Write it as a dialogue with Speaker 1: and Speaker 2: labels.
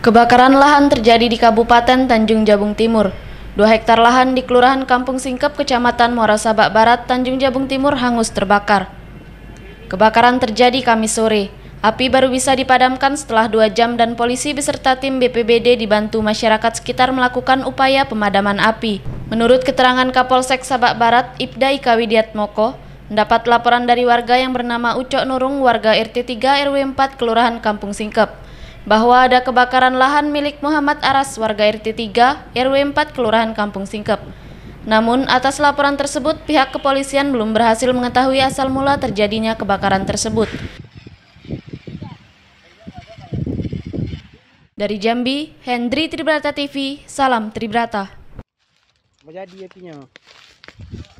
Speaker 1: Kebakaran lahan terjadi di Kabupaten Tanjung Jabung Timur. 2 hektar lahan di Kelurahan Kampung Singkep, Kecamatan Muara Sabak Barat, Tanjung Jabung Timur hangus terbakar. Kebakaran terjadi Kamis sore. Api baru bisa dipadamkan setelah 2 jam dan polisi beserta tim BPBD dibantu masyarakat sekitar melakukan upaya pemadaman api. Menurut keterangan Kapolsek Sabak Barat, Ibda Ika Widiatmoko, mendapat laporan dari warga yang bernama Ucok Nurung, warga RT 3 RW 4 Kelurahan Kampung Singkep, bahwa ada kebakaran lahan milik Muhammad Aras, warga RT 3 RW 4 Kelurahan Kampung Singkep. Namun, atas laporan tersebut, pihak kepolisian belum berhasil mengetahui asal mula terjadinya kebakaran tersebut. Dari Jambi, Hendri Tribrata TV, salam Tribrata.
Speaker 2: Jadi apinya.